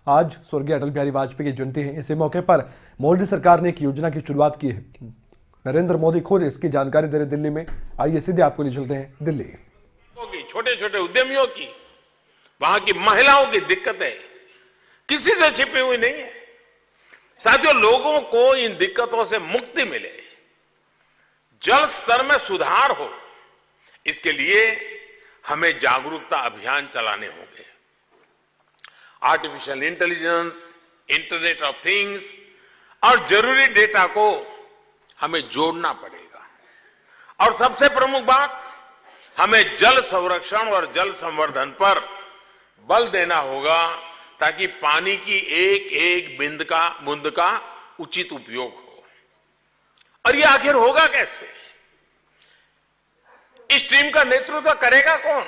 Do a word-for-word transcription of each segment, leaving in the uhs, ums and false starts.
आज स्वर्गीय अटल बिहारी वाजपेयी की जयंती है। इसी मौके पर मोदी सरकार ने एक योजना की शुरुआत की है। नरेंद्र मोदी खुद इसकी जानकारी दे रहे दिल्ली में। आइए सीधे आपको ले चलते हैं दिल्ली। छोटे छोटे उद्यमियों की, वहां की महिलाओं की दिक्कतें किसी से छिपी हुई नहीं है। साथियों, लोगों को इन दिक्कतों से मुक्ति मिले, जल स्तर में सुधार हो, इसके लिए हमें जागरूकता अभियान चलाने होंगे। Artificial intelligence, internet of things और जरूरी डेटा को हमें जोड़ना पड़ेगा। और सबसे प्रमुख बात, हमें जल संरक्षण और जल संवर्धन पर बल देना होगा ताकि पानी की एक एक बूंद का बूंद का उचित उपयोग हो। और यह आखिर होगा कैसे? इस टीम का नेतृत्व करेगा कौन?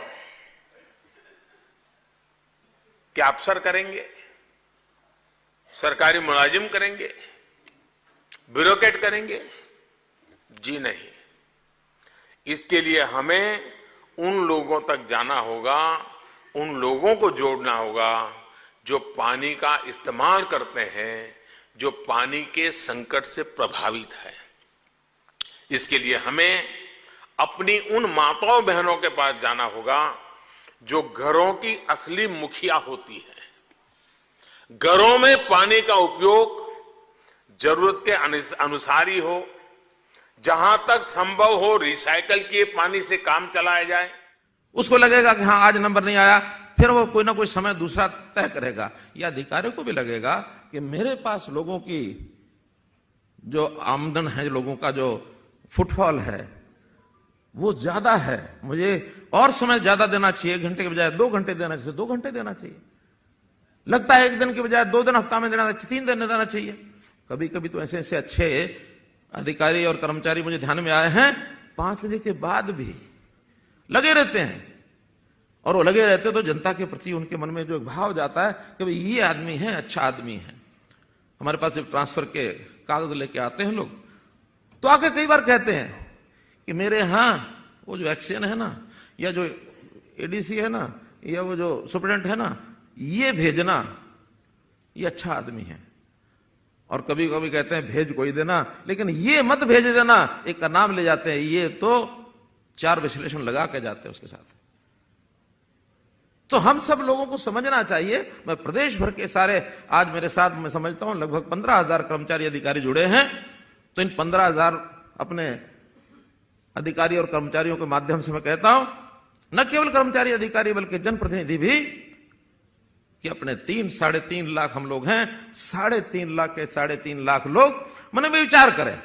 क्या अफसर करेंगे? सरकारी मुलाजिम करेंगे? ब्यूरोक्रेट करेंगे? जी नहीं। इसके लिए हमें उन लोगों तक जाना होगा, उन लोगों को जोड़ना होगा जो पानी का इस्तेमाल करते हैं, जो पानी के संकट से प्रभावित है। इसके लिए हमें अपनी उन माताओं बहनों के पास जाना होगा जो घरों की असली मुखिया होती है। घरों में पानी का उपयोग जरूरत के अनुसार ही हो, जहां तक संभव हो रिसाइकल किए पानी से काम चलाया जाए। उसको लगेगा कि हाँ आज नंबर नहीं आया, फिर वो कोई ना कोई समय दूसरा तय करेगा। या अधिकारियों को भी लगेगा कि मेरे पास लोगों की जो आमदन है, लोगों का जो फुटफॉल है वो ज्यादा है, मुझे और समय ज्यादा देना चाहिए। एक घंटे के बजाय दो घंटे देना चाहिए, दो घंटे देना चाहिए। लगता है एक दिन के बजाय दो दिन हफ्ता में देना चाहिए, तीन दिन देना चाहिए। कभी कभी तो ऐसे ऐसे अच्छे अधिकारी और कर्मचारी मुझे ध्यान में आए हैं, पांच बजे के बाद भी लगे रहते हैं। और वो लगे रहते तो जनता के प्रति उनके मन में जो भाव जाता है कि भाई ये आदमी है, अच्छा आदमी है। हमारे पास जब ट्रांसफर के कागज लेके आते हैं लोग, तो आके कई बार कहते हैं कि मेरे यहां वो जो एक्शन है ना, या जो एडीसी है ना, या वो जो सुप्रिटेंडेंट है ना, ये भेजना, ये अच्छा आदमी है। और कभी कभी कहते हैं भेज कोई देना, लेकिन ये मत भेज देना, एक का नाम ले जाते हैं, ये तो चार विश्लेषण लगा के जाते हैं उसके साथ। तो हम सब लोगों को समझना चाहिए। मैं प्रदेश भर के सारे, आज मेरे साथ मैं समझता हूं लगभग पंद्रह हजार कर्मचारी अधिकारी जुड़े हैं। तो इन पंद्रह हजार अपने अधिकारी और कर्मचारियों के माध्यम से मैं कहता हूं, न केवल कर्मचारी अधिकारी बल्कि जनप्रतिनिधि भी, कि अपने तीन साढ़े तीन लाख हम लोग हैं, साढ़े तीन लाख के साढ़े तीन लाख लोग मन में विचार करें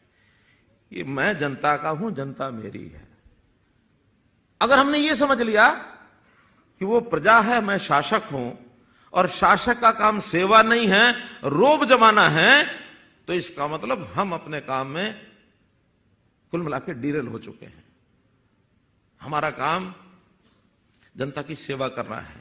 कि मैं जनता का हूं, जनता मेरी है। अगर हमने ये समझ लिया कि वो प्रजा है, मैं शासक हूं, और शासक का काम सेवा नहीं है, रोब जमाना है, तो इसका मतलब हम अपने काम में कुल मिलाकर डीरेल हो चुके हैं। हमारा काम जनता की सेवा करना है।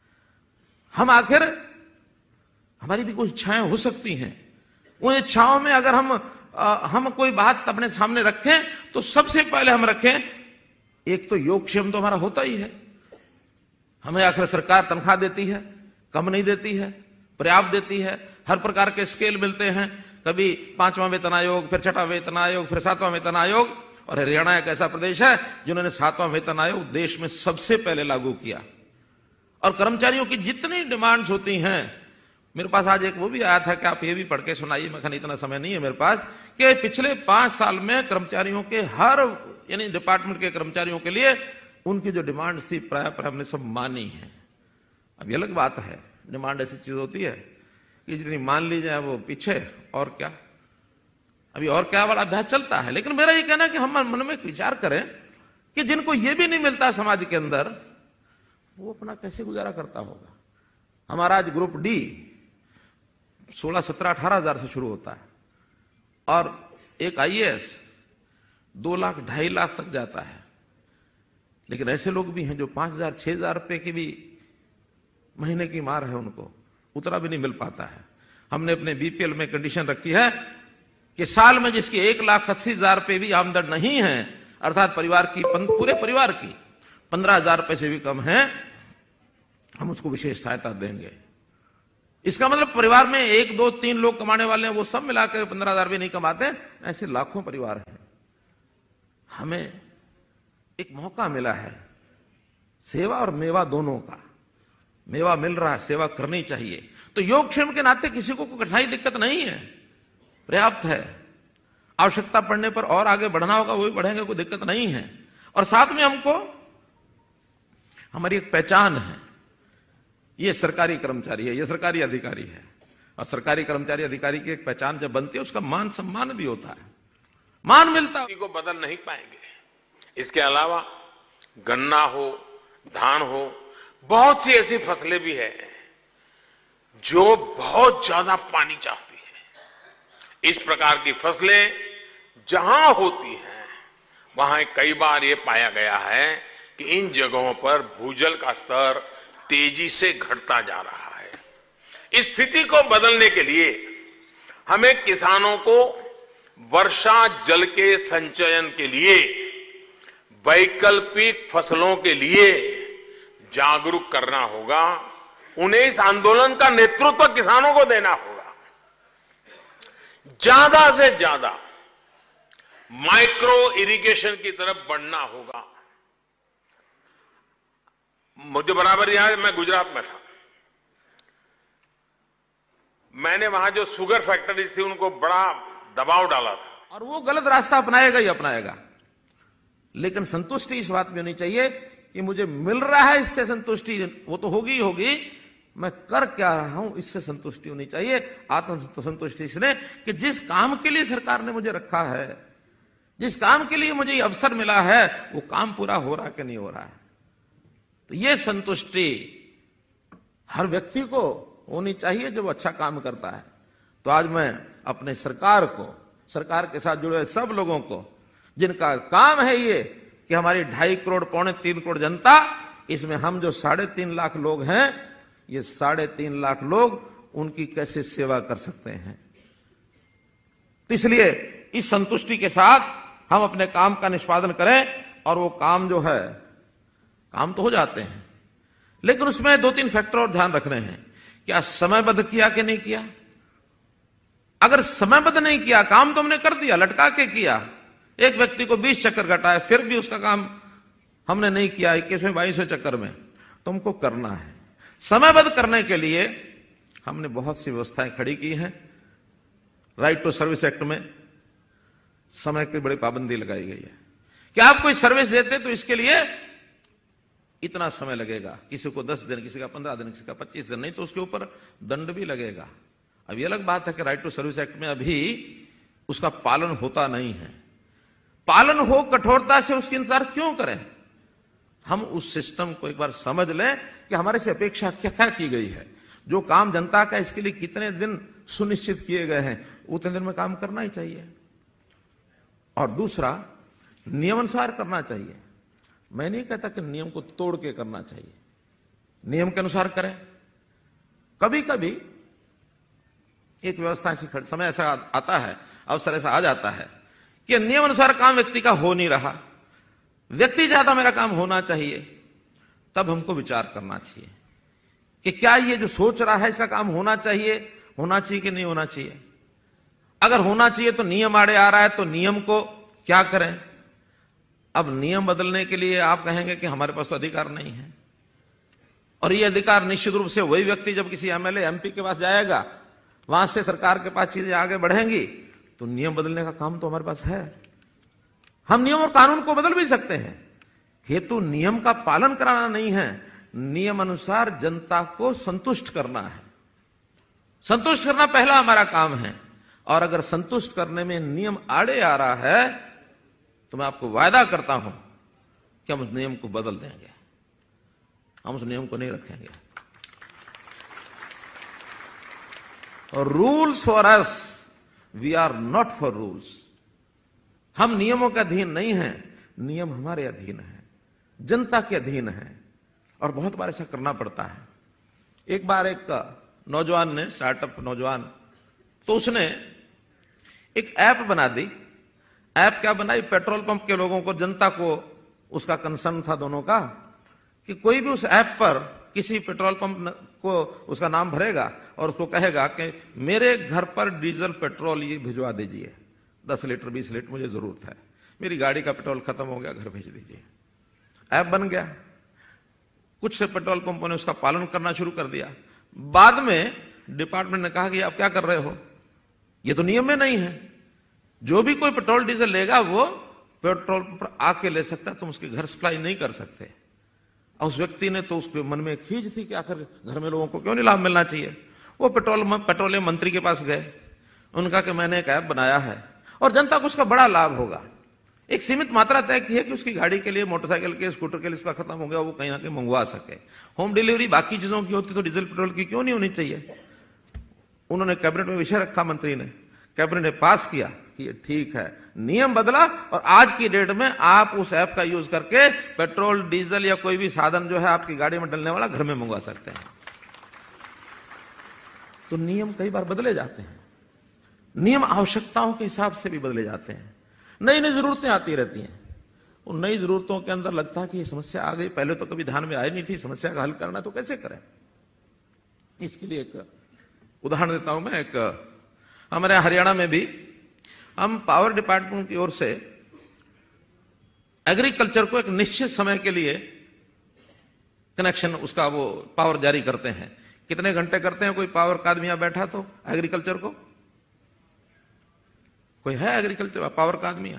हम आखिर, हमारी भी कोई इच्छाएं हो सकती हैं, उन इच्छाओं में अगर हम आ, हम कोई बात अपने सामने रखें तो सबसे पहले हम रखें, एक तो योगक्षेम तो हमारा होता ही है। हमें आखिर सरकार तनख्वाह देती है, कम नहीं देती है, पर्याप्त देती है। हर प्रकार के स्केल मिलते हैं, कभी पांचवां वेतन आयोग, फिर छठा वेतन आयोग, फिर सातवां वेतन आयोग। और हरियाणा एक ऐसा प्रदेश है जिन्होंने सातवां वेतन आयोग देश में सबसे पहले लागू किया। और कर्मचारियों की जितनी डिमांड्स होती हैं, मेरे पास आज एक वो भी आया था कि आप ये भी पढ़ के सुनाइए, मैं कहना इतना समय नहीं है मेरे पास, कि पिछले पांच साल में कर्मचारियों के हर, यानी डिपार्टमेंट के कर्मचारियों के लिए उनकी जो डिमांड्स थी प्राय प्राय हमने सब मानी है। अब ये अलग बात है, डिमांड ऐसी चीज होती है कि जितनी मान ली जाए वो पीछे, और क्या अभी और क्या वाला अभ्यास चलता है। लेकिन मेरा ये कहना है कि हम मन में विचार करें कि जिनको ये भी नहीं मिलता समाज के अंदर, वो अपना कैसे गुजारा करता होगा। हमारा आज ग्रुप डी सोलह सत्रह अठारह हजार से शुरू होता है, और एक आईएएस दो लाख ढाई लाख तक जाता है। लेकिन ऐसे लोग भी हैं जो पांच हजार छह हजार रुपए की भी महीने की मार है, उनको उतना भी नहीं मिल पाता है। हमने अपने बीपीएल में कंडीशन रखी है कि साल में जिसकी एक लाख अस्सी हजार रुपए भी आमदन नहीं है, अर्थात परिवार की, पूरे परिवार की पंद्रह हजार रुपए से भी कम है, हम उसको विशेष सहायता देंगे। इसका मतलब परिवार में एक दो तीन लोग कमाने वाले हैं, वो सब मिलाकर पंद्रह हजार भी नहीं कमाते, ऐसे लाखों परिवार हैं। हमें एक मौका मिला है सेवा और मेवा दोनों का। मेवा मिल रहा है, सेवा करनी चाहिए। तो योगक्षेम के नाते किसी को कोई कठिनाई दिक्कत नहीं है, पर्याप्त है। आवश्यकता पड़ने पर और आगे बढ़ना होगा, वो भी बढ़ेंगे, कोई दिक्कत नहीं है। और साथ में हमको हमारी एक पहचान है, ये सरकारी कर्मचारी है, ये सरकारी अधिकारी है। और सरकारी कर्मचारी अधिकारी की एक पहचान जब बनती है, उसका मान सम्मान भी होता है, मान मिलता है। को बदल नहीं पाएंगे। इसके अलावा गन्ना हो, धान हो, बहुत सी ऐसी फसलें भी है जो बहुत ज्यादा पानी चाहती है। इस प्रकार की फसलें जहां होती हैं, वहां कई बार ये पाया गया है कि इन जगहों पर भूजल का स्तर तेजी से घटता जा रहा है। इस स्थिति को बदलने के लिए हमें किसानों को वर्षा जल के संचयन के लिए, वैकल्पिक फसलों के लिए जागरूक करना होगा। उन्हें इस आंदोलन का नेतृत्व किसानों को देना होगा। ज्यादा से ज्यादा माइक्रो इरिगेशन की तरफ बढ़ना होगा। मुझे बराबर याद है, मैं गुजरात में था, मैंने वहां जो शुगर फैक्ट्रीज थी उनको बड़ा दबाव डाला था। और वो गलत रास्ता अपनाएगा ही अपनाएगा, लेकिन संतुष्टि इस बात में होनी चाहिए कि मुझे मिल रहा है, इससे संतुष्टि वो तो होगी ही होगी, मैं कर क्या रहा हूं इससे संतुष्टि होनी चाहिए। आत्म संतुष्टि इसने कि जिस काम के लिए सरकार ने मुझे रखा है, जिस काम के लिए मुझे अवसर मिला है, वो काम पूरा हो रहा कि नहीं हो रहा है। तो ये संतुष्टि हर व्यक्ति को होनी चाहिए जब वो अच्छा काम करता है। तो आज मैं अपने सरकार को, सरकार के साथ जुड़े सब लोगों को, जिनका काम है ये कि हमारी ढाई करोड़ पौने तीन करोड़ जनता, इसमें हम जो साढ़े तीन लाख लोग हैं, ये साढ़े तीन लाख लोग उनकी कैसे सेवा कर सकते हैं। तो इसलिए इस संतुष्टि के साथ हम अपने काम का निष्पादन करें। और वो काम जो है, काम तो हो जाते हैं, लेकिन उसमें दो तीन फैक्टर और ध्यान रखने हैं। क्या समयबद्ध किया कि नहीं किया? अगर समयबद्ध नहीं किया, काम तो हमने कर दिया, लटका के किया, एक व्यक्ति को बीस चक्कर कटाए, फिर भी उसका काम हमने नहीं किया इक्कीसवें बाईसवें चक्कर में, तो हमको करना है। समयबद्ध करने के लिए हमने बहुत सी व्यवस्थाएं खड़ी की हैं। राइट टू सर्विस एक्ट में समय की बड़ी पाबंदी लगाई गई है कि आप कोई सर्विस देते तो इसके लिए इतना समय लगेगा, किसी को दस दिन, किसी का पंद्रह दिन, किसी का पच्चीस दिन, नहीं तो उसके ऊपर दंड भी लगेगा। अब ये अलग बात है कि राइट टू सर्विस एक्ट में अभी उसका पालन होता नहीं है। पालन हो, कठोरता से उसकी इंतजार क्यों करें? हम उस सिस्टम को एक बार समझ लें कि हमारे से अपेक्षा क्या क्या की गई है। जो काम जनता का, इसके लिए कितने दिन सुनिश्चित किए गए हैं, उतने दिन में काम करना ही चाहिए। और दूसरा, नियमानुसार करना चाहिए। मैं नहीं कहता कि नियम को तोड़ के करना चाहिए, नियम के अनुसार करें। कभी कभी एक व्यवस्था ऐसी, समय ऐसा आता है, अवसर ऐसा आ जाता है कि नियम अनुसार काम व्यक्ति का हो नहीं रहा, व्यक्ति चाहता मेरा काम होना चाहिए, तब हमको विचार करना चाहिए कि क्या ये जो सोच रहा है इसका काम होना चाहिए, होना चाहिए कि नहीं होना चाहिए। अगर होना चाहिए तो नियम आड़े आ रहा है, तो नियम को क्या करें। अब नियम बदलने के लिए आप कहेंगे कि हमारे पास तो अधिकार नहीं है, और ये अधिकार निश्चित रूप से वही व्यक्ति जब किसी एमएलए एमपी के पास जाएगा, वहां से सरकार के पास चीजें आगे बढ़ेंगी, तो नियम बदलने का काम तो हमारे पास है। हम नियम और कानून को बदल भी सकते हैं, हेतु नियम का पालन कराना नहीं है, नियम अनुसार जनता को संतुष्ट करना है। संतुष्ट करना पहला हमारा काम है। और अगर संतुष्ट करने में नियम आड़े आ रहा है, तो मैं आपको वायदा करता हूं कि हम उस नियम को बदल देंगे, हम उस नियम को नहीं रखेंगे। और rules for us, we are not for rules. हम नियमों के अधीन नहीं हैं, नियम हमारे अधीन है, जनता के अधीन है। और बहुत बार ऐसा करना पड़ता है। एक बार एक नौजवान ने, स्टार्टअप नौजवान, तो उसने एक ऐप बना दी। ऐप क्या बनाई? पेट्रोल पंप के लोगों को, जनता को उसका कंसर्न था दोनों का, कि कोई भी उस ऐप पर किसी पेट्रोल पंप को उसका नाम भरेगा और उसको कहेगा कि मेरे घर पर डीजल पेट्रोल ये भिजवा दीजिए, दस लीटर बीस लीटर मुझे जरूरत है, मेरी गाड़ी का पेट्रोल खत्म हो गया, घर भेज दीजिए। ऐप बन गया। कुछ से पेट्रोल पंपों ने उसका पालन करना शुरू कर दिया। बाद में डिपार्टमेंट ने कहा कि आप क्या कर रहे हो, ये तो नियम में नहीं है, जो भी कोई पेट्रोल डीजल लेगा वो पेट्रोल पंप पर आके ले सकता है, तुम उसके घर सप्लाई नहीं कर सकते। और उस व्यक्ति ने तो उसके मन में खींच थी कि आखिर घर में लोगों को क्यों नहीं लाभ मिलना चाहिए। वो पेट्रोल पेट्रोलियम मंत्री के पास गए, उनका कि मैंने एक ऐप बनाया है और जनता को उसका बड़ा लाभ होगा। एक सीमित मात्रा तय की है कि उसकी गाड़ी के लिए, मोटरसाइकिल के, स्कूटर के लिए इसका खत्म हो गया, वो कहीं ना कहीं मंगवा सके। होम डिलीवरी बाकी चीजों की होती तो डीजल पेट्रोल की क्यों नहीं होनी चाहिए। उन्होंने कैबिनेट में विषय रखा, मंत्री ने, कैबिनेट ने पास किया कि ये ठीक है, नियम बदला और आज की डेट में आप उस ऐप का यूज करके पेट्रोल, डीजल या कोई भी साधन जो है आपकी गाड़ी में डलने वाला घर में मंगवा सकते हैं। तो नियम कई बार बदले जाते हैं, नियम आवश्यकताओं के हिसाब से भी बदले जाते हैं, नई नई जरूरतें आती रहती हैं। उन नई जरूरतों के अंदर लगता है कि ये समस्या आ गई, पहले तो कभी ध्यान में आई नहीं थी, समस्या का हल करना तो कैसे करें। इसके लिए एक उदाहरण देता हूं मैं। एक हमारे हरियाणा में भी हम पावर डिपार्टमेंट की ओर से एग्रीकल्चर को एक निश्चित समय के लिए कनेक्शन, उसका वो पावर जारी करते हैं। कितने घंटे करते हैं, कोई पावर का आदमी यहां बैठा तो एग्रीकल्चर को, कोई है एग्रीकल्चर पावर का आदमी?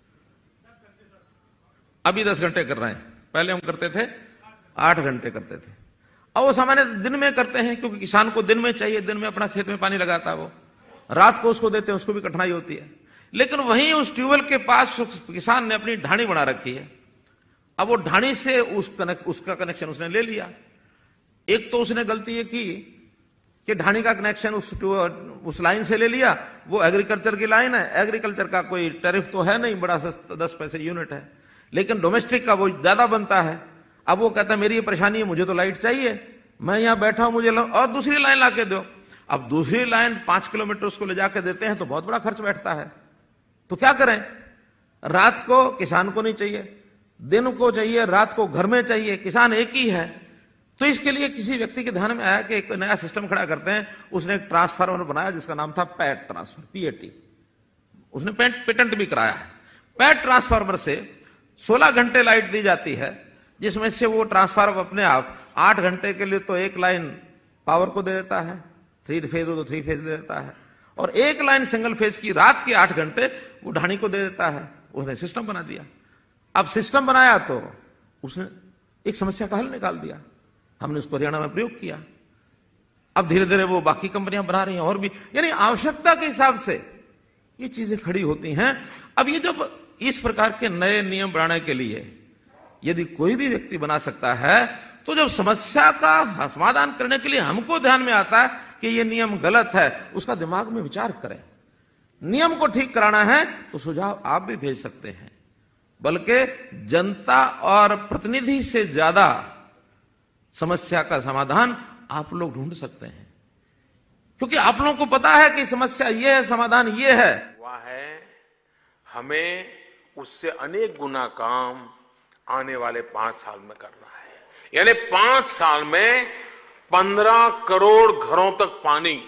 अभी दस घंटे कर रहे हैं, पहले हम करते थे आठ घंटे करते थे। और वो सामान्य दिन में करते हैं क्योंकि किसान को दिन में चाहिए, दिन में अपना खेत में पानी लगाता है, वो रात को उसको देते हैं, उसको भी कठिनाई होती है। लेकिन वहीं उस ट्यूबवेल के पास किसान ने अपनी ढाणी बना रखी है। अब वो ढाणी से उस कनेक्ट, उसका कनेक्शन उसने ले लिया। एक तो उसने गलती ये की कि ढाणी का कनेक्शन उस उस लाइन से ले लिया, वो एग्रीकल्चर की लाइन है, एग्रीकल्चर का कोई टैरिफ तो है नहीं, बड़ा सस्ता दस पैसे यूनिट है, लेकिन डोमेस्टिक का वो ज्यादा बनता है। अब वो कहता है मेरी ये परेशानी है, मुझे तो लाइट चाहिए, मैं यहां बैठा हूं, मुझे और दूसरी लाइन लाके दो। अब दूसरी लाइन पांच किलोमीटर उसको ले जाके देते हैं तो बहुत बड़ा खर्च बैठता है। तो क्या करें, रात को किसान को नहीं चाहिए, दिन को चाहिए, रात को घर में चाहिए, किसान एक ही है। तो इसके लिए किसी व्यक्ति के ध्यान में आया कि एक नया सिस्टम खड़ा करते हैं। उसने एक ट्रांसफार्मर बनाया जिसका नाम था पैट ट्रांसफर, पीएटी। उसने पेटेंट भी कराया है। पैट ट्रांसफार्मर से सोलह घंटे लाइट दी जाती है, जिसमें से वो ट्रांसफार्मर अपने आप आठ घंटे के लिए तो एक लाइन पावर को दे देता है, थ्री फेज हो तो थ्री फेज दे देता है, और एक लाइन सिंगल फेज की रात के आठ घंटे वो ढाणी को दे देता है। उसने सिस्टम बना दिया। अब सिस्टम बनाया तो उसने एक समस्या का हल निकाल दिया। हमने उसको हरियाणा में प्रयोग किया। अब धीरे धीरे वो बाकी कंपनियां बना रही हैं और भी, यानी आवश्यकता के हिसाब से ये चीजें खड़ी होती हैं। अब ये जब इस प्रकार के नए नियम बनाने के लिए यदि कोई भी व्यक्ति बना सकता है, तो जब समस्या का समाधान करने के लिए हमको ध्यान में आता है कि ये नियम गलत है, उसका दिमाग में विचार करें। नियम को ठीक कराना है तो सुझाव आप भी भेज सकते हैं, बल्कि जनता और प्रतिनिधि से ज्यादा समस्या का समाधान आप लोग ढूंढ सकते हैं, क्योंकि आप लोगों को पता है कि समस्या ये है, समाधान ये है। वह है हमें उससे अनेक गुना काम आने वाले पांच साल में करना है। यानी पांच साल में पंद्रह करोड़ घरों तक पानी,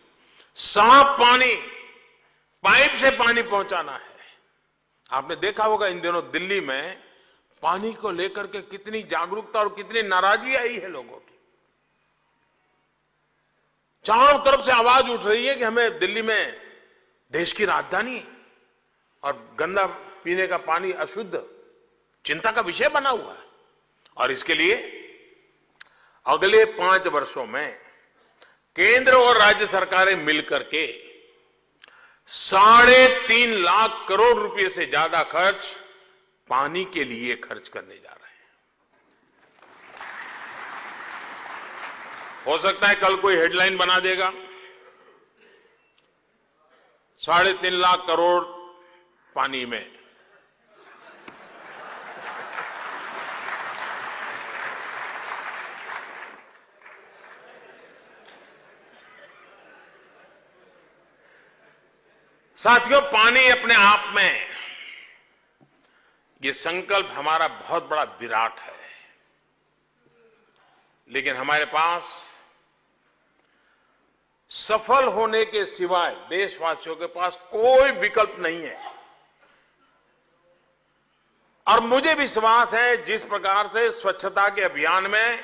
साफ पानी, पाइप से पानी पहुंचाना है। आपने देखा होगा इन दिनों दिल्ली में पानी को लेकर के कितनी जागरूकता और कितनी नाराजगी आई है लोगों की। चारों तरफ से आवाज उठ रही है कि हमें दिल्ली में, देश की राजधानी, और गंदा पीने का पानी अशुद्ध चिंता का विषय बना हुआ है। और इसके लिए अगले पांच वर्षों में केंद्र और राज्य सरकारें मिलकर के साढ़े तीन लाख करोड़ रुपए से ज्यादा खर्च पानी के लिए खर्च करने जा रहे हैं। हो सकता है कल कोई हेडलाइन बना देगा, साढ़े तीन लाख करोड़ पानी में। साथियों, पानी अपने आप में ये संकल्प हमारा बहुत बड़ा विराट है। लेकिन हमारे पास सफल होने के सिवाय देशवासियों के पास कोई विकल्प नहीं है। और मुझे विश्वास है जिस प्रकार से स्वच्छता के अभियान में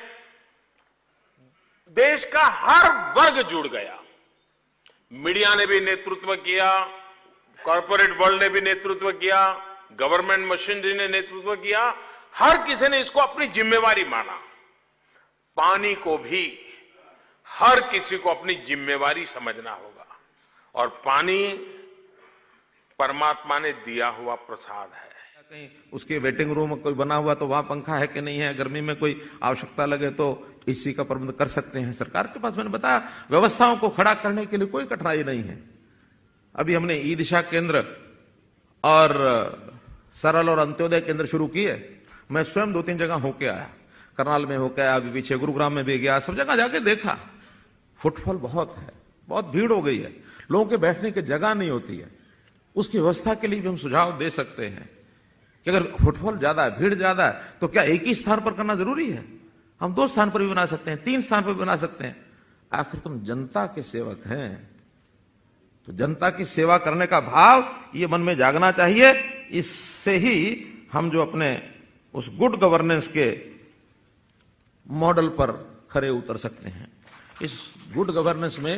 देश का हर वर्ग जुड़ गया, मीडिया ने भी नेतृत्व किया, कॉरपोरेट वर्ल्ड ने भी नेतृत्व किया, गवर्नमेंट मशीनरी ने नेतृत्व किया, हर किसी ने इसको अपनी जिम्मेवारी माना। पानी को भी हर किसी को अपनी जिम्मेवारी समझना होगा, और पानी परमात्मा ने दिया हुआ प्रसाद है। कहीं उसके वेटिंग रूम में कोई बना हुआ तो वहां पंखा है कि नहीं है, गर्मी में कोई आवश्यकता लगे तो एसी का प्रबंध कर सकते हैं। सरकार के पास मैंने बताया व्यवस्थाओं को खड़ा करने के लिए कोई कठिनाई नहीं है। अभी हमने ई दिशा केंद्र और सरल और अंत्योदय केंद्र शुरू किए। मैं स्वयं दो तीन जगह होके आया, करनाल में होके आया, अभी पीछे गुरुग्राम में भी गया, सब जगह जाके देखा। फुटफॉल बहुत है, बहुत भीड़ हो गई है, लोगों के बैठने की जगह नहीं होती है। उसकी व्यवस्था के लिए भी हम सुझाव दे सकते हैं कि अगर फुटफॉल ज्यादा है, भीड़ ज्यादा है, तो क्या एक ही स्थान पर करना जरूरी है? हम दो स्थान पर भी बना सकते हैं, तीन स्थान पर भी बना सकते हैं। आखिर तुम जनता के सेवक हैं, तो जनता की सेवा करने का भाव ये मन में जागना चाहिए। इससे ही हम जो अपने उस गुड गवर्नेंस के मॉडल पर खरे उतर सकते हैं। इस गुड गवर्नेंस में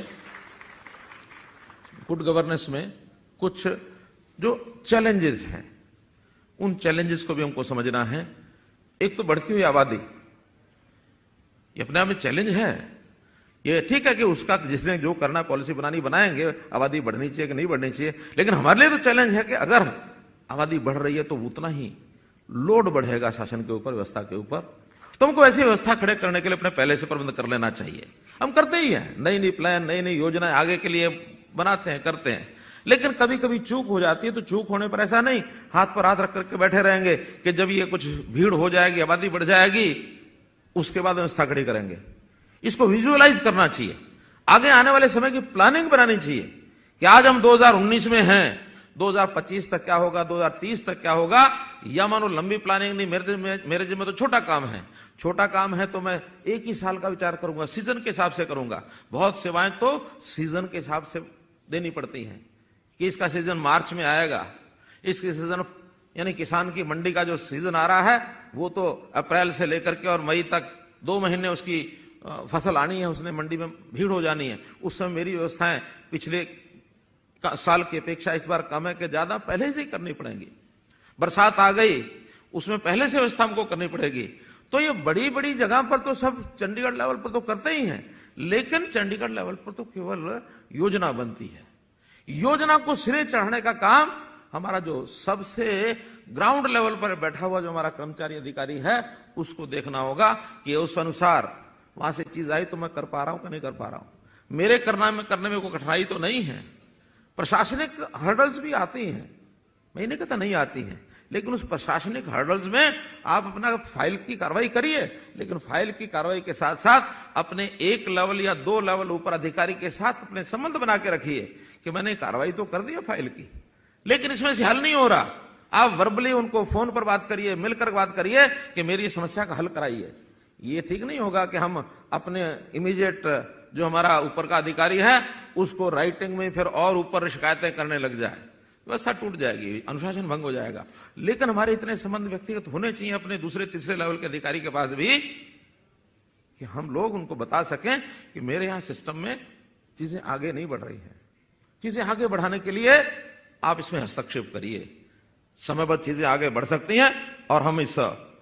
गुड गवर्नेंस में कुछ जो चैलेंजेस हैं, उन चैलेंजेस को भी हमको समझना है। एक तो बढ़ती हुई आबादी, ये अपने आप में चैलेंज है। ये ठीक है कि उसका जिसने जो करना पॉलिसी बनानी बनाएंगे, आबादी बढ़नी चाहिए कि नहीं बढ़नी चाहिए, लेकिन हमारे लिए तो चैलेंज है कि अगर आबादी बढ़ रही है तो उतना ही लोड बढ़ेगा शासन के ऊपर, व्यवस्था के ऊपर। तो हमको ऐसी व्यवस्था खड़े करने के लिए अपने पहले से प्रबंध कर लेना चाहिए। हम करते ही हैं, नई नई प्लान, नई नई योजनाएं आगे के लिए बनाते हैं, करते हैं, लेकिन कभी कभी चूक हो जाती है। तो चूक होने पर ऐसा नहीं हाथ पर हाथ रख करके बैठे रहेंगे कि जब ये कुछ भीड़ हो जाएगी, आबादी बढ़ जाएगी, उसके बाद व्यवस्था खड़ी करेंगे। इसको विजुअलाइज करना चाहिए, आगे आने वाले समय की प्लानिंग बनानी चाहिए कि आज हम दो हज़ार उन्नीस में हैं, दो हज़ार पच्चीस तक क्या होगा, दो हज़ार तीस तक क्या होगा। या मानो लंबी प्लानिंग नहीं, मेरे मेरे जिम्मे तो छोटा काम है। छोटा काम है तो मैं एक ही साल का विचार करूंगा, सीजन के हिसाब से करूंगा। बहुत सेवाएं तो सीजन के हिसाब से देनी पड़ती हैं कि इसका सीजन मार्च में आएगा, इसके सीजन यानी किसान की मंडी का जो सीजन आ रहा है वो तो अप्रैल से लेकर के और मई तक दो महीने उसकी फसल आनी है, उसने मंडी में भीड़ हो जानी है। उस समय मेरी व्यवस्थाएं पिछले साल की अपेक्षा इस बार कम है कि ज्यादा, पहले से ही करनी पड़ेंगी। बरसात आ गई, उसमें पहले से व्यवस्था हमको करनी पड़ेगी। तो ये बड़ी बड़ी जगह पर तो सब चंडीगढ़ लेवल पर तो करते ही हैं, लेकिन चंडीगढ़ लेवल पर तो केवल योजना बनती है। योजना को सिरे चढ़ाने का काम हमारा जो सबसे ग्राउंड लेवल पर बैठा हुआ जो हमारा कर्मचारी अधिकारी है, उसको देखना होगा कि उस अनुसार वहां से चीज आई तो मैं कर पा रहा हूं कि नहीं कर पा रहा हूं। मेरे करना में करने में कोई कठिनाई तो नहीं है। प्रशासनिक हर्डल्स भी आती हैं, मैं नहीं कहता नहीं आती हैं, लेकिन उस प्रशासनिक हर्डल्स में आप अपना फाइल की कार्रवाई करिए, लेकिन फाइल की कार्रवाई के साथ साथ अपने एक लेवल या दो लेवल ऊपर अधिकारी के साथ अपने संबंध बना के रखिए कि मैंने कार्रवाई तो कर दी है फाइल की, लेकिन इसमें से हल नहीं हो रहा। आप वर्बली उनको फोन पर बात करिए, मिलकर बात करिए कि मेरी समस्या का हल कराइए। ये ठीक नहीं होगा कि हम अपने इमीडिएट जो हमारा ऊपर का अधिकारी है उसको राइटिंग में फिर और ऊपर शिकायतें करने लग जाए, व्यवस्था टूट जाएगी, अनुशासन भंग हो जाएगा। लेकिन हमारे इतने संबंध व्यक्तिगत होने चाहिए अपने दूसरे तीसरे लेवल के अधिकारी के पास भी कि हम लोग उनको बता सकें कि मेरे यहां सिस्टम में चीजें आगे नहीं बढ़ रही हैं। चीजें आगे बढ़ाने के लिए आप इसमें हस्तक्षेप करिए, समयबद्ध चीजें आगे बढ़ सकती हैं और हम इस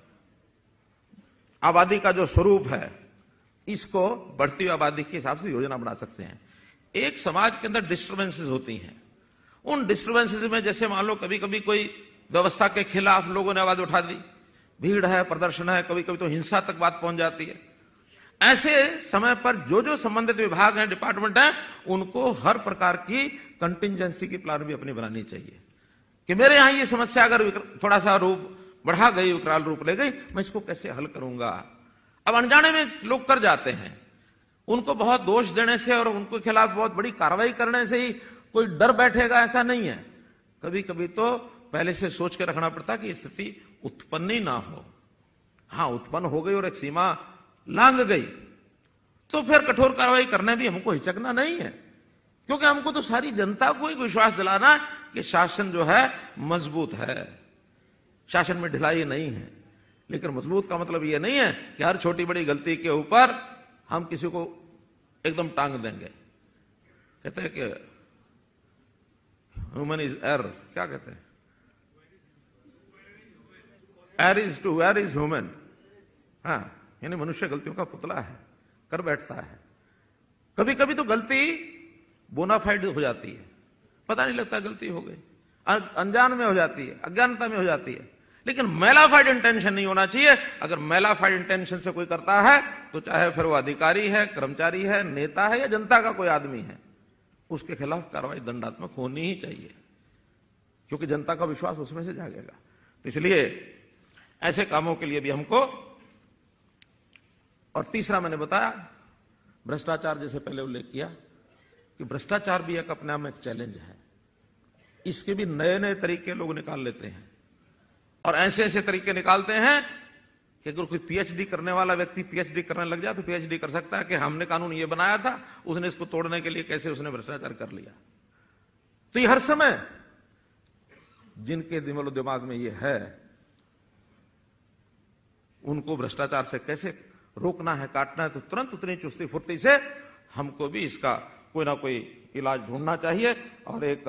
आबादी का जो स्वरूप है इसको बढ़ती हुई आबादी के हिसाब से योजना बना सकते हैं। एक समाज के अंदर डिस्टर्बेंसेस होती हैं, उन डिस्टर्बेंसेस में जैसे मान लो कभी कभी कोई व्यवस्था के खिलाफ लोगों ने आवाज उठा दी, भीड़ है, प्रदर्शन है, कभी कभी तो हिंसा तक बात पहुंच जाती है। ऐसे समय पर जो जो संबंधित विभाग हैं, डिपार्टमेंट हैं, उनको हर प्रकार की कंटिजेंसी की प्लान भी अपनी बनानी चाहिए कि मेरे यहां ये समस्या अगर थोड़ा सा रूप बढ़ा गई, विकराल रूप ले गई, मैं इसको कैसे हल करूंगा। अब अनजाने में लोग कर जाते हैं, उनको बहुत दोष देने से और उनके खिलाफ बहुत बड़ी कार्रवाई करने से ही कोई डर बैठेगा ऐसा नहीं है। कभी कभी तो पहले से सोच के रखना पड़ता कि स्थिति उत्पन्न ही ना हो। हाँ, उत्पन्न हो गई और एक सीमा लांग गई, तो फिर कठोर कार्रवाई करने भी हमको हिचकना नहीं है, क्योंकि हमको तो सारी जनता को एक विश्वास दिलाना कि शासन जो है मजबूत है, शासन में ढिलाई नहीं है। लेकिन मजबूत का मतलब यह नहीं है कि हर छोटी बड़ी गलती के ऊपर हम किसी को एकदम टांग देंगे। कहते हैं कि ह्यूमन इज एरर, क्या कहते हैं, err is to err is human. हाँ, यानी मनुष्य गलतियों का पुतला है, कर बैठता है। कभी कभी तो गलती बोनाफाइड हो जाती है, पता नहीं लगता गलती हो गई, अनजान में हो जाती है, अज्ञानता में हो जाती है। लेकिन मेलाफाइड इंटेंशन नहीं होना चाहिए। अगर मेलाफाइड इंटेंशन से कोई करता है तो चाहे फिर वो अधिकारी है, कर्मचारी है, नेता है या जनता का कोई आदमी है, उसके खिलाफ कार्रवाई दंडात्मक होनी ही चाहिए, क्योंकि जनता का विश्वास उसमें से जागेगा। तो इसलिए ऐसे कामों के लिए भी हमको, और तीसरा मैंने बताया भ्रष्टाचार, जैसे पहले उल्लेख किया कि भ्रष्टाचार भी एक अपने आप में एक चैलेंज है। इसके भी नए नए तरीके लोग निकाल लेते हैं, और ऐसे ऐसे तरीके निकालते हैं कि अगर कोई पीएचडी करने वाला व्यक्ति पीएचडी करने लग जाए तो पीएचडी कर सकता है कि हमने कानून ये बनाया था, उसने इसको तोड़ने के लिए कैसे उसने भ्रष्टाचार कर लिया। तो ये हर समय जिनके दिमाग दिमाग में ये है, उनको भ्रष्टाचार से कैसे रोकना है, काटना है, तो तुरंत उतनी चुस्ती फुर्ती से हमको भी इसका कोई ना कोई इलाज ढूंढना चाहिए। और एक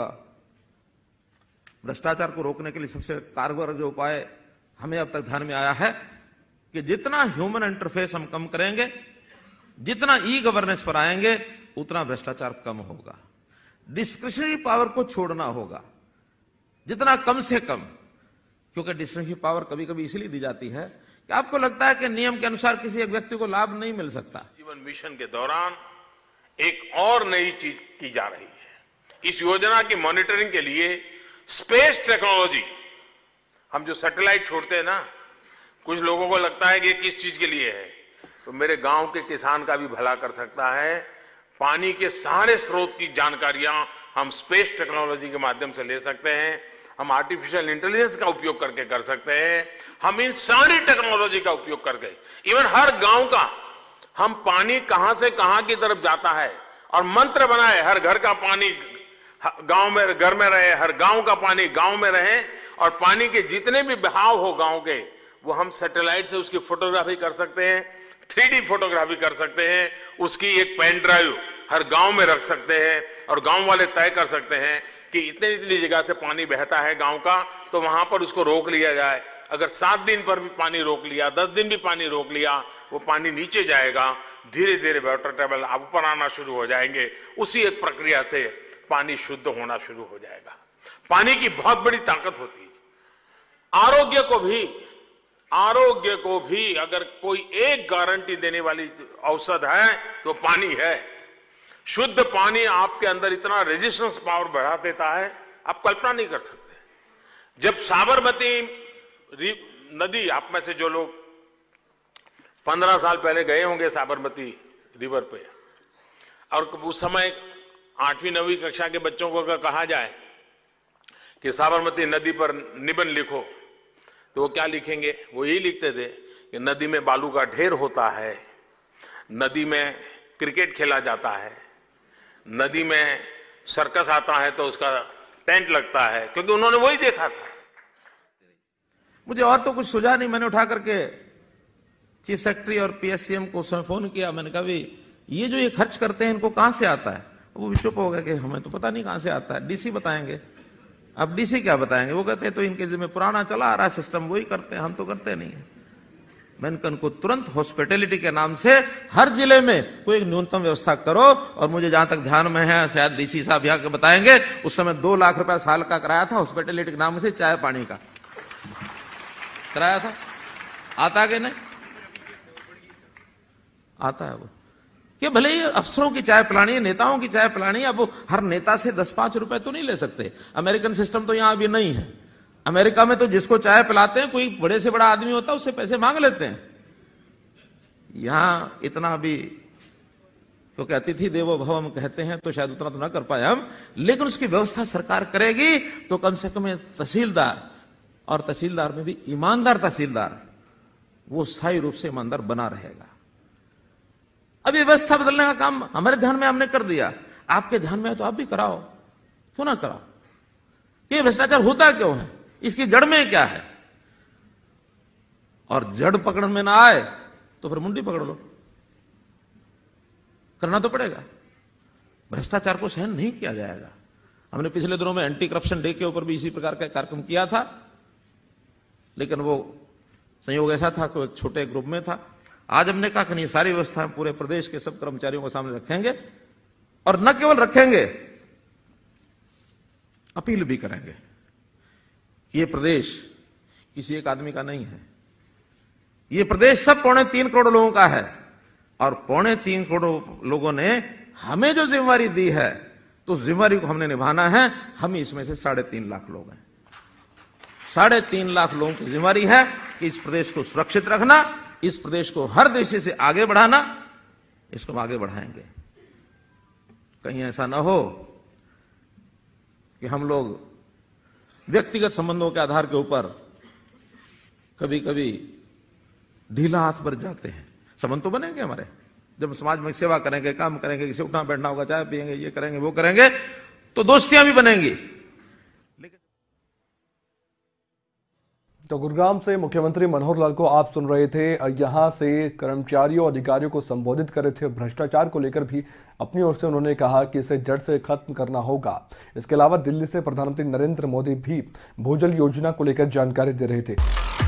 भ्रष्टाचार को रोकने के लिए सबसे कारगर जो उपाय हमें अब तक ध्यान में आया है कि जितना ह्यूमन इंटरफेस हम कम करेंगे, जितना ई गवर्नेंस पर आएंगे, उतना भ्रष्टाचार कम होगा। डिस्क्रिशनरी पावर को छोड़ना होगा, जितना कम से कम, क्योंकि डिस्क्रिशनरी पावर कभी कभी इसलिए दी जाती है कि आपको लगता है कि नियम के अनुसार किसी एक व्यक्ति को लाभ नहीं मिल सकता। जीवन मिशन के दौरान एक और नई चीज की जा रही है। इस योजना की मॉनिटरिंग के लिए स्पेस टेक्नोलॉजी, हम जो सैटेलाइट छोड़ते हैं ना, कुछ लोगों को लगता है कि ये किस चीज के लिए है, तो मेरे गांव के किसान का भी भला कर सकता है। पानी के सारे स्रोत की जानकारियां हम स्पेस टेक्नोलॉजी के माध्यम से ले सकते हैं, हम आर्टिफिशियल इंटेलिजेंस का उपयोग करके कर सकते हैं। हम इन सारी टेक्नोलॉजी का उपयोग करके इवन हर गांव का, हम पानी कहां से कहां की तरफ जाता है, और मंत्र बनाए हर घर का पानी गांव में घर में रहे, हर गांव का पानी गांव में रहे, और पानी के जितने भी बहाव हो गांव के, वो हम सैटेलाइट से उसकी फोटोग्राफी कर सकते हैं, थ्री डी फोटोग्राफी कर सकते हैं, उसकी एक पेन ड्राइव हर गांव में रख सकते हैं, और गांव वाले तय कर सकते हैं कि इतनी इतनी जगह से पानी बहता है गांव का, तो वहां पर उसको रोक लिया जाए। अगर सात दिन पर भी पानी रोक लिया, दस दिन भी पानी रोक लिया, वो पानी नीचे जाएगा, धीरे धीरे वाटर टेबल ऊपर आना शुरू हो जाएंगे। उसी एक प्रक्रिया से पानी शुद्ध होना शुरू हो जाएगा। पानी की बहुत बड़ी ताकत होती है। आरोग्य को भी आरोग्य को भी अगर कोई एक गारंटी देने वाली औषध है तो पानी है। शुद्ध पानी आपके अंदर इतना रेजिस्टेंस पावर बढ़ा देता है, आप कल्पना नहीं कर सकते। जब साबरमती नदी, आप में से जो लोग पंद्रह साल पहले गए होंगे साबरमती रिवर पे, और उस समय आठवीं नवीं कक्षा के बच्चों को अगर कहा जाए कि साबरमती नदी पर निबंध लिखो, तो वो क्या लिखेंगे? वो यही लिखते थे कि नदी में बालू का ढेर होता है, नदी में क्रिकेट खेला जाता है, नदी में सर्कस आता है तो उसका टेंट लगता है, क्योंकि उन्होंने वही देखा था। मुझे और तो कुछ सुझाव नहीं। मैंने उठा करके चीफ सेक्रेटरी और पीएससीएम को उसमें फोन किया। मैंने कहा भी ये जो ये खर्च करते हैं इनको कहां से आता है? वो भी चुप हो गए कि हमें तो पता नहीं कहां से आता है, डीसी बताएंगे। अब डीसी क्या बताएंगे? वो कहते हैं तो इनके जिम्मे पुराना चला आ रहा है सिस्टम, वही करते हैं, हम तो करते नहीं है। मैंने कहा उनको तुरंत हॉस्पिटैलिटी के नाम से हर जिले में कोई एक न्यूनतम व्यवस्था करो। और मुझे जहां तक ध्यान में है, शायद डीसी साहब यहाँ के बताएंगे, उस समय दो लाख रुपया साल का कराया था हॉस्पिटैलिटी के नाम से, चाय पानी का कराया था। आता कि नहीं आता है वो, कि भले ही अफसरों की चाय पिलानी है, नेताओं की चाय पिलानी है। अब वो हर नेता से दस पांच रुपए तो नहीं ले सकते। अमेरिकन सिस्टम तो यहां अभी नहीं है। अमेरिका में तो जिसको चाय पिलाते हैं, कोई बड़े से बड़ा आदमी होता है, उससे पैसे मांग लेते हैं। यहां इतना भी, क्योंकि अतिथि देवो भव हम कहते हैं, तो शायद उतना तो ना कर पाए हम, लेकिन उसकी व्यवस्था सरकार करेगी तो कम से कम तहसीलदार, और तहसीलदार में भी ईमानदार तहसीलदार, वो स्थायी रूप से ईमानदार बना रहेगा। अब ये व्यवस्था बदलने का काम हमारे ध्यान में हमने कर दिया, आपके ध्यान में है तो आप भी कराओ, क्यों ना कराओ? ये भ्रष्टाचार होता क्यों है, इसकी जड़ में क्या है? और जड़ पकड़ में ना आए तो फिर मुंडी पकड़ लो, करना तो पड़ेगा। भ्रष्टाचार को सहन नहीं किया जाएगा। हमने पिछले दिनों में एंटी करप्शन डे के ऊपर भी इसी प्रकार का कार्यक्रम किया था, लेकिन वो संयोग ऐसा था कि एक छोटे ग्रुप में था। आज हमने कहा कि नहीं, सारी व्यवस्था पूरे प्रदेश के सब कर्मचारियों को सामने रखेंगे, और न केवल रखेंगे, अपील भी करेंगे। ये प्रदेश किसी एक आदमी का नहीं है, ये प्रदेश सब पौने तीन करोड़ लोगों का है, और पौने तीन करोड़ लोगों ने हमें जो जिम्मेवारी दी है, तो उस जिम्मेवारी को हमने निभाना है। हम इसमें से साढ़े तीन लाख लोग हैं। साढ़े तीन लाख लोगों की जिम्मेवारी है कि इस प्रदेश को सुरक्षित रखना, इस प्रदेश को हर दृष्टि से आगे बढ़ाना। इसको हम आगे बढ़ाएंगे। कहीं ऐसा ना हो कि हम लोग व्यक्तिगत संबंधों के आधार के ऊपर कभी कभी ढीला हाथ बरत जाते हैं। संबंध तो बनेंगे हमारे, जब समाज में सेवा करेंगे, काम करेंगे, किसी उठना बैठना होगा, चाय पिएंगे, ये करेंगे, वो करेंगे, तो दोस्तियां भी बनेंगी। लेकिन तो गुरुग्राम से मुख्यमंत्री मनोहर लाल को आप सुन रहे थे। यहां से कर्मचारियों अधिकारियों को संबोधित कर रहे थे। भ्रष्टाचार को लेकर भी अपनी ओर से उन्होंने कहा कि इसे जड़ से खत्म करना होगा। इसके अलावा दिल्ली से प्रधानमंत्री नरेंद्र मोदी भी भूजल योजना को लेकर जानकारी दे रहे थे।